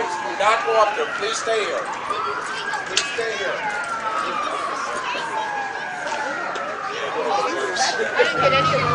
kids, do not go up there. Please stay here. Please stay here. I didn't get any of